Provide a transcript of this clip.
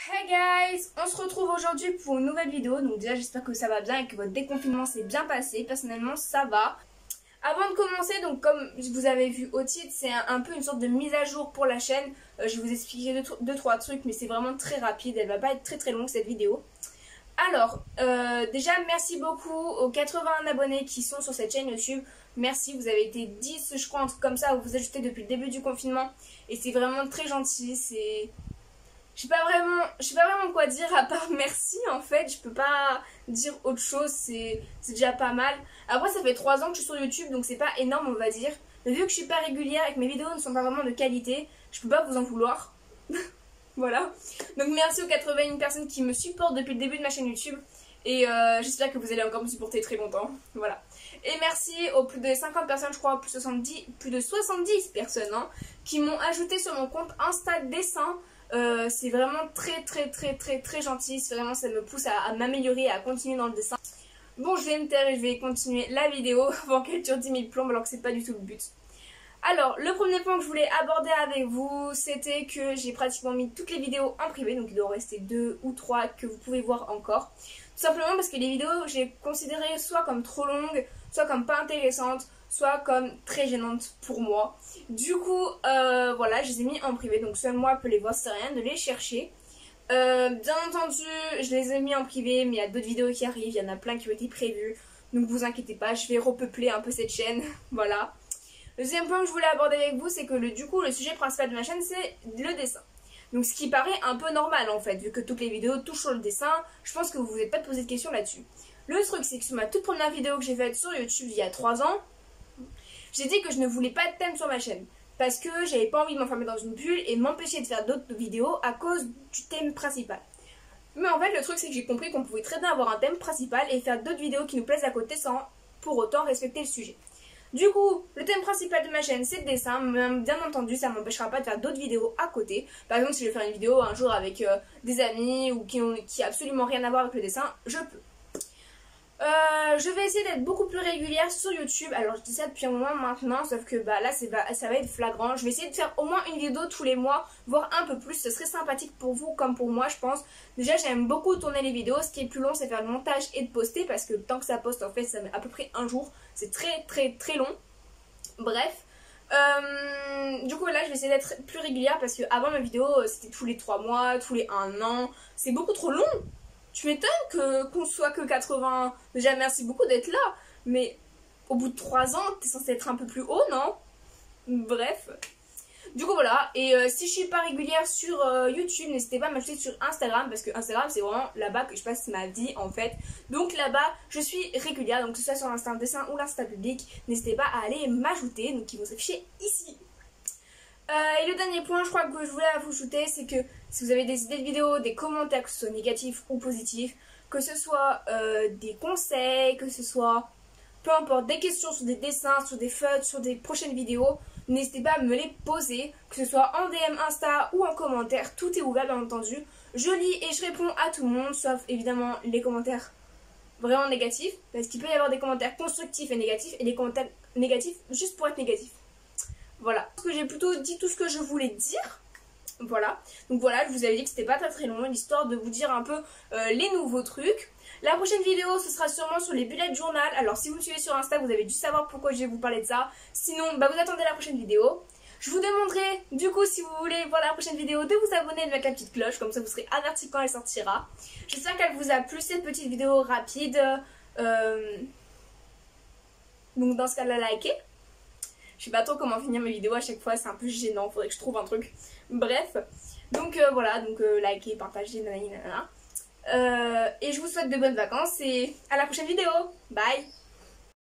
Hey guys, on se retrouve aujourd'hui pour une nouvelle vidéo. Donc déjà j'espère que ça va bien et que votre déconfinement s'est bien passé. Personnellement ça va. Avant de commencer, donc comme vous avez vu au titre, c'est un peu une sorte de mise à jour pour la chaîne. Je vais vous expliquer deux trois trucs, mais c'est vraiment très rapide. Elle va pas être très longue cette vidéo. Alors, déjà merci beaucoup aux 80 abonnés qui sont sur cette chaîne YouTube. Merci, vous avez été 10 je crois, un truc comme ça, vous vous ajoutez depuis le début du confinement. Et c'est vraiment très gentil, c'est... Je sais pas vraiment quoi dire à part merci en fait, je peux pas dire autre chose, c'est déjà pas mal. Après ça fait 3 ans que je suis sur YouTube donc c'est pas énorme on va dire. Mais vu que je suis pas régulière et que mes vidéos ne sont pas vraiment de qualité, je peux pas vous en vouloir. Voilà. Donc merci aux 81 personnes qui me supportent depuis le début de ma chaîne YouTube. Et j'espère que vous allez encore me supporter très longtemps. Voilà. Et merci aux plus de 50 personnes, je crois, plus de 70 personnes hein, qui m'ont ajouté sur mon compte Insta Dessin. C'est vraiment très gentil, vraiment ça me pousse à m'améliorer et à continuer dans le dessin. Bon, je vais me taire et je vais continuer la vidéo avant qu'elle dure 10 000 plombes alors que c'est pas du tout le but. Alors, le premier point que je voulais aborder avec vous, c'était que j'ai pratiquement mis toutes les vidéos en privé, donc il doit en rester 2 ou 3 que vous pouvez voir encore. Tout simplement parce que les vidéos, j'ai considéré soit comme trop longues, soit comme pas intéressantes, soit comme très gênantes pour moi. Du coup, voilà, je les ai mis en privé, donc seul moi peut les voir, c'est rien de les chercher. Bien entendu, je les ai mis en privé, mais il y a d'autres vidéos qui arrivent, il y en a plein qui ont été prévues. Donc vous inquiétez pas, je vais repeupler un peu cette chaîne, voilà. Le deuxième point que je voulais aborder avec vous, c'est que du coup, le sujet principal de ma chaîne, c'est le dessin. Donc ce qui paraît un peu normal en fait, vu que toutes les vidéos touchent sur le dessin, je pense que vous vous êtes pas posé de questions là-dessus. Le truc, c'est que sur ma toute première vidéo que j'ai faite sur YouTube il y a 3 ans, j'ai dit que je ne voulais pas de thème sur ma chaîne. Parce que j'avais pas envie de m'enfermer dans une bulle et m'empêcher de faire d'autres vidéos à cause du thème principal. Mais en fait, le truc, c'est que j'ai compris qu'on pouvait très bien avoir un thème principal et faire d'autres vidéos qui nous plaisent à côté sans pour autant respecter le sujet. Du coup, le thème principal de ma chaîne c'est le dessin, mais bien entendu ça m'empêchera pas de faire d'autres vidéos à côté. Par exemple si je vais faire une vidéo un jour avec des amis ou qui a absolument rien à voir avec le dessin, je peux. Je vais essayer d'être beaucoup plus régulière sur YouTube. Alors je dis ça depuis un moment maintenant, sauf que bah, là ça va être flagrant. Je vais essayer de faire au moins une vidéo tous les mois, voire un peu plus. Ce serait sympathique pour vous comme pour moi je pense. Déjà j'aime beaucoup tourner les vidéos. Ce qui est plus long c'est faire le montage et de poster, parce que le temps que ça poste en fait ça met à peu près un jour. C'est très long. Bref. Du coup là je vais essayer d'être plus régulière, parce que avant ma vidéo c'était tous les 3 mois, tous les 1 an. C'est beaucoup trop long. Tu m'étonnes qu'on soit que 80. Déjà merci beaucoup d'être là. Mais au bout de 3 ans t'es censé être un peu plus haut, non? Bref. Du coup voilà, et si je suis pas régulière sur YouTube, n'hésitez pas à m'ajouter sur Instagram, parce que Instagram c'est vraiment là-bas que je passe ma vie en fait. Donc là-bas je suis régulière, donc que ce soit sur l'Insta dessin ou l'Insta public, n'hésitez pas à aller m'ajouter, donc ils vont s'afficher ici. Et le dernier point je crois que je voulais vous ajouter, c'est que si vous avez des idées de vidéos, des commentaires, que ce soit négatifs ou positifs, que ce soit des conseils, que ce soit peu importe, des questions sur des dessins, sur des feutres, sur des prochaines vidéos, n'hésitez pas à me les poser, que ce soit en DM Insta ou en commentaire, tout est ouvert bien entendu. Je lis et je réponds à tout le monde, sauf évidemment les commentaires vraiment négatifs, parce qu'il peut y avoir des commentaires constructifs et négatifs, et des commentaires négatifs juste pour être négatifs. Voilà, parce que j'ai plutôt dit tout ce que je voulais dire. Voilà, donc voilà, je vous avais dit que c'était pas très long, l'histoire de vous dire un peu les nouveaux trucs. La prochaine vidéo, ce sera sûrement sur les bullet journal. Alors si vous me suivez sur Insta, vous avez dû savoir pourquoi je vais vous parler de ça. Sinon, bah, vous attendez la prochaine vidéo. Je vous demanderai, du coup, si vous voulez voir la prochaine vidéo, de vous abonner et de mettre la petite cloche. Comme ça, vous serez averti quand elle sortira. J'espère qu'elle vous a plu, cette petite vidéo rapide. Donc dans ce cas-là, likez. Je sais pas trop comment finir mes vidéos à chaque fois, c'est un peu gênant, faudrait que je trouve un truc. Bref, donc voilà, donc likez, partagez, nanana. Et je vous souhaite de bonnes vacances et à la prochaine vidéo. Bye!